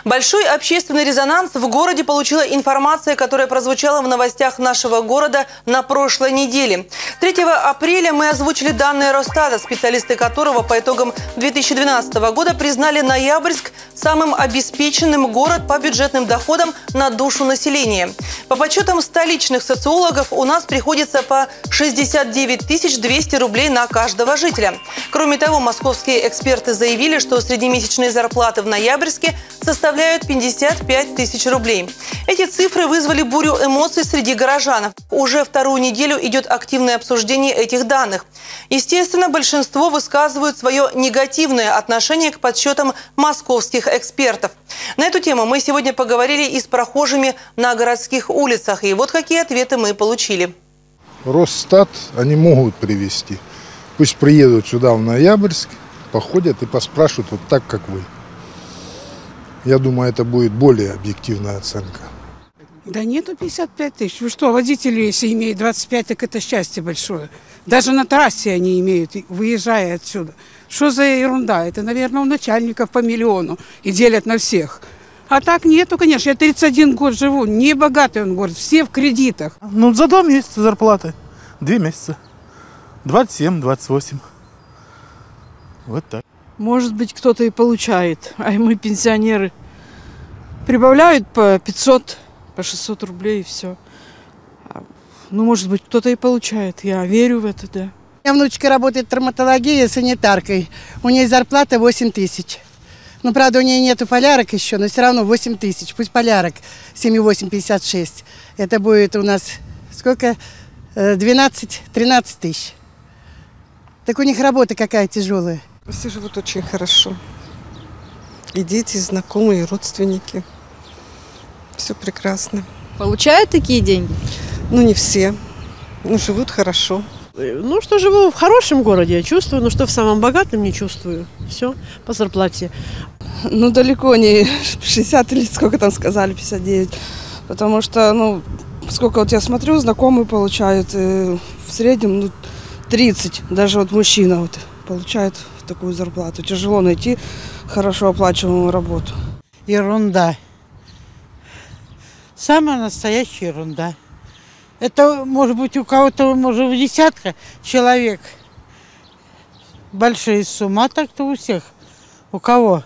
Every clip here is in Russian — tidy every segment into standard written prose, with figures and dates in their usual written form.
Большой общественный резонанс в городе получила информация, которая прозвучала в новостях нашего города на прошлой неделе. 3 апреля мы озвучили данные Росстата, специалисты которого по итогам 2012 года признали Ноябрьск самым обеспеченным город по бюджетным доходам на душу населения. По подсчетам столичных социологов, у нас приходится по 69 200 рублей на каждого жителя. Кроме того, московские эксперты заявили, что среднемесячные зарплаты в Ноябрьске составляют 55 тысяч рублей. Эти цифры вызвали бурю эмоций среди горожан. Уже вторую неделю идет активное обсуждение этих данных. Естественно, большинство высказывают свое негативное отношение к подсчетам московских экспертов. На эту тему мы сегодня поговорили и с прохожими на городских улицах. И вот какие ответы мы получили. Росстат они могут привести. Пусть приедут сюда в Ноябрьск, походят и поспрашивают вот так, как вы. Я думаю, это будет более объективная оценка. Да нету 55 тысяч. Вы что, водители, если имеют 25, так это счастье большое. Даже на трассе они имеют, выезжая отсюда. Что за ерунда? Это, наверное, у начальников по миллиону и делят на всех. А так нету, конечно. Я 31 год живу. Не богатый он город, все в кредитах. Ну, за 2 месяца зарплаты. 2 месяца. 27, 28. Вот так. Может быть, кто-то и получает, а мы, пенсионеры, прибавляют по 500, по 600 рублей и все. Ну, может быть, кто-то и получает. Я верю в это, да. У меня внучка работает травматологией, санитаркой. У нее зарплата 8 тысяч. Ну, правда, у нее нету полярок еще, но все равно 8 тысяч. Пусть полярок 7,8, 56. Это будет у нас сколько? 12-13 тысяч. Так у них работа какая тяжелая. Все живут очень хорошо. И дети, и знакомые, и родственники. Все прекрасно. Получают такие деньги? Ну, не все. Но живут хорошо. Ну, что живу в хорошем городе, я чувствую, но что в самом богатом не чувствую. Все по зарплате. Ну, далеко не 60 или сколько там сказали, 59. Потому что, ну, сколько вот я смотрю, знакомые получают в среднем, ну, 30. Даже вот мужчина вот получает такую зарплату. Тяжело найти хорошо оплачиваемую работу. Ерунда. Самая настоящая ерунда. Это, может быть, у кого-то, может, в десятка человек большие суммы, а так-то у всех. У кого?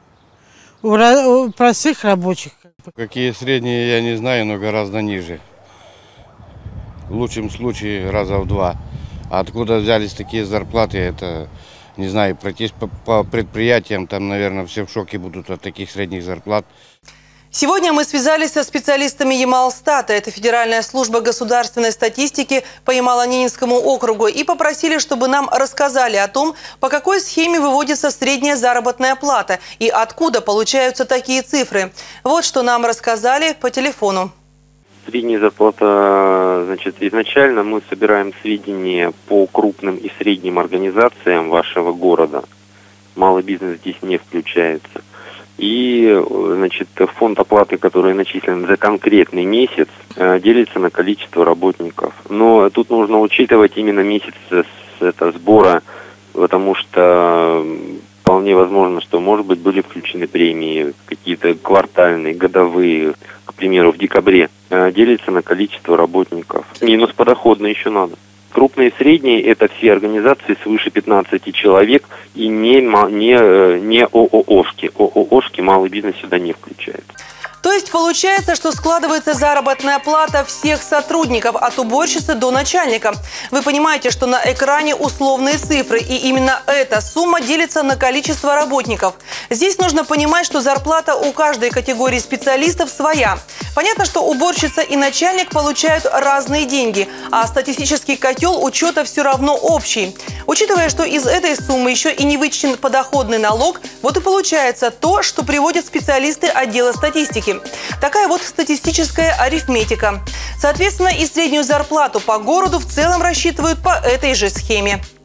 У простых рабочих. Какие средние, я не знаю, но гораздо ниже. В лучшем случае раза в 2. А откуда взялись такие зарплаты, это, не знаю, пройтись по предприятиям, там, наверное, все в шоке будут от таких средних зарплат. Сегодня мы связались со специалистами Ямалстата, это Федеральная служба государственной статистики по Ямало-Ненецкому округу, и попросили, чтобы нам рассказали о том, по какой схеме выводится средняя заработная плата и откуда получаются такие цифры. Вот что нам рассказали по телефону. Средняя зарплата, значит, изначально мы собираем сведения по крупным и средним организациям вашего города. Малый бизнес здесь не включается. И, значит, фонд оплаты, который начислен за конкретный месяц, делится на количество работников. Но тут нужно учитывать именно месяц сбора, потому что вполне возможно, что, может быть, были включены премии, какие-то квартальные, годовые, к примеру, в декабре. Делится на количество работников. Минус подоходный еще надо. Крупные и средние – это все организации свыше 15 человек и не ОООшки. ОООшки малый бизнес сюда не включает. То есть получается, что складывается заработная плата всех сотрудников, от уборщицы до начальника. Вы понимаете, что на экране условные цифры, и именно эта сумма делится на количество работников. Здесь нужно понимать, что зарплата у каждой категории специалистов своя. Понятно, что уборщица и начальник получают разные деньги, а статистический котел учета все равно общий. Учитывая, что из этой суммы еще и не вычтен подоходный налог, вот и получается то, что приводят специалисты отдела статистики. Такая вот статистическая арифметика. Соответственно, и среднюю зарплату по городу в целом рассчитывают по этой же схеме.